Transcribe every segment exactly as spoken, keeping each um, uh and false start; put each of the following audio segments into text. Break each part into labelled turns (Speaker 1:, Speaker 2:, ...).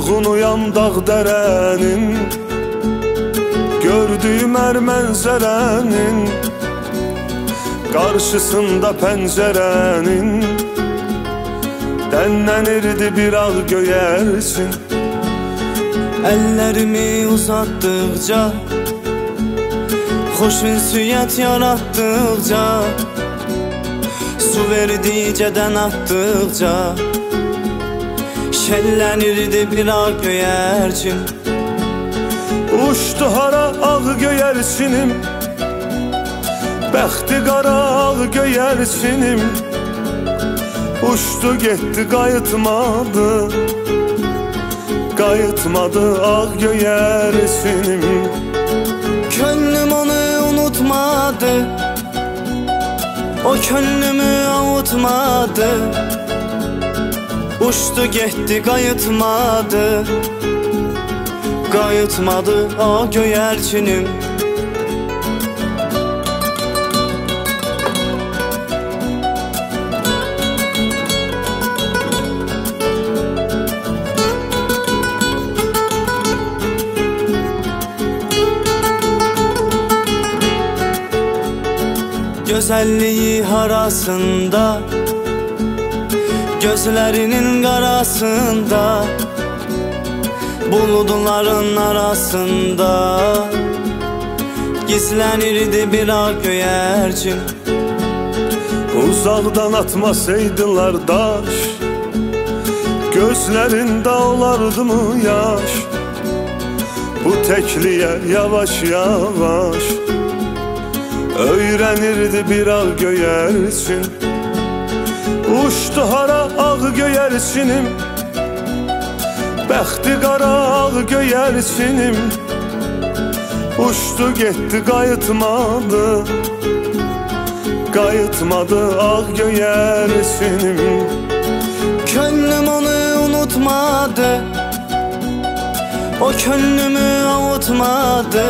Speaker 1: Yorğun uyan dağ dərənin, gördüyüm hər mənzərənin, qarşısında pəncərənin dənlənirdi bir ağ göyərsin.
Speaker 2: Əllərimi uzatdıqca, xoş ünsiyyət yaratdıqca, su verdicədən atdıqca, şəllənirdi bir ağ göyərçin.
Speaker 1: Uçdu hara ağ göyərçinim, bəxti qara ağ göyərçinim, uçdu getdi qayıtmadı, qayıtmadı ağ göyərçinim.
Speaker 2: Könlüm onu unutmadı, o könlümü avutmadı, uçdu getdi qayıtmadı, qayıtmadı ağ göyərçinim. Gözəlliyi harasında, gözlərinin qarasında, buludların arasında gizlənirdi bir ağ göyərçin.
Speaker 1: Uzaqdan atmasaydılar daş, gözlərində olardımı yaş? Bu təkliyə yavaş yavaş öyrənirdi bir ağ göyərçin. Uçdu hara ağ göyərçinim, bəxti qara ağ göyərçinim, uçdu getdi qayıtmadı, qayıtmadı ağ göyərçinim.
Speaker 2: Könlüm onu unutmadı, o könlümü avutmadı,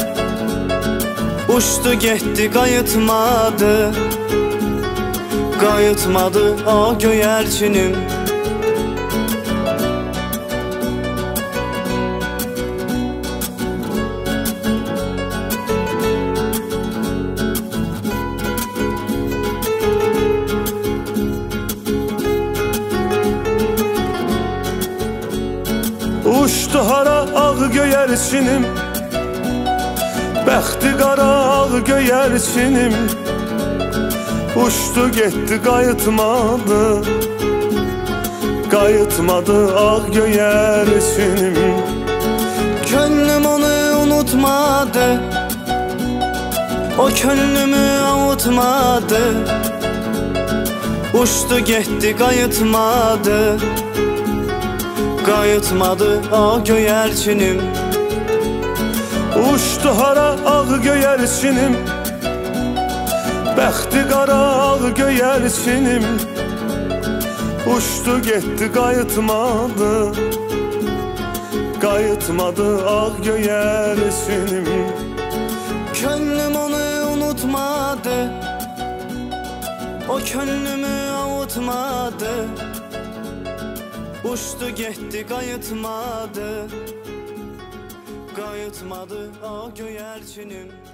Speaker 2: uçdu getdi qayıtmadı, qayıtmadı ağ göyərçinim.
Speaker 1: Uçdu hara ağ göyərçinim, bəxti qara ağ göyərçinim, uçdu getdi qayıtmadı, qayıtmadı ağ göyərçinim.
Speaker 2: Könlüm onu unutmadı, o könlümü avutmadı, uçdu getdi qayıtmadı, qayıtmadı ağ göyərçinim.
Speaker 1: Uçdu hara ağ göyərçinim, bəxti qara ağ göyərçinim, uçdu getdi qayıtmadı, qayıtmadı ağ göyərçinim.
Speaker 2: Könlüm onu unutmadı, o könlümü avutmadı, uçdu getdi qayıtmadı, qayıtmadı ağ göyərçinim.